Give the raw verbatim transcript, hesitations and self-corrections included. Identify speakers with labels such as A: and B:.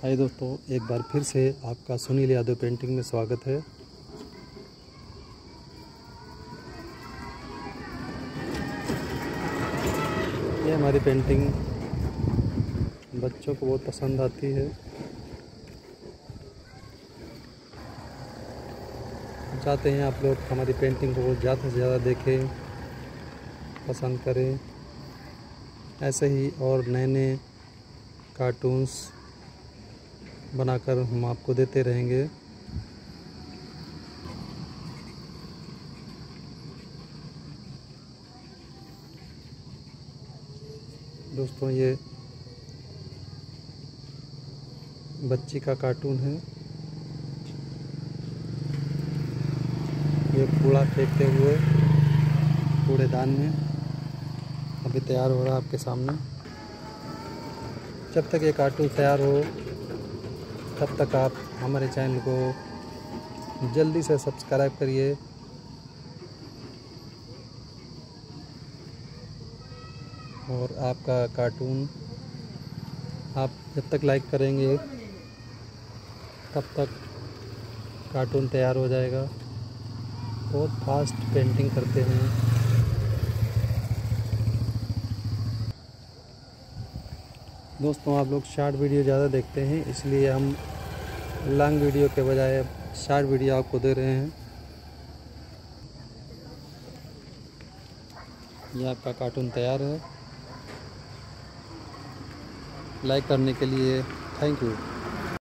A: हाय दोस्तों, एक बार फिर से आपका सुनील यादव पेंटिंग में स्वागत है। ये हमारी पेंटिंग बच्चों को बहुत पसंद आती है। चाहते हैं आप लोग हमारी पेंटिंग को ज़्यादा से ज़्यादा देखें, पसंद करें। ऐसे ही और नए नए कार्टून्स बनाकर हम आपको देते रहेंगे। दोस्तों, ये बच्ची का कार्टून है। ये कूड़ा फेंकते हुए कूड़ेदान में अभी तैयार हो रहा है आपके सामने। जब तक ये कार्टून तैयार हो तब तक आप हमारे चैनल को जल्दी से सब्सक्राइब करिए और आपका कार्टून आप जब तक लाइक करेंगे तब तक कार्टून तैयार हो जाएगा। बहुत फास्ट पेंटिंग करते हैं। दोस्तों, आप लोग शॉर्ट वीडियो ज़्यादा देखते हैं, इसलिए हम लॉन्ग वीडियो के बजाय शॉर्ट वीडियो आपको दे रहे हैं। ये आपका कार्टून तैयार है। लाइक करने के लिए थैंक यू।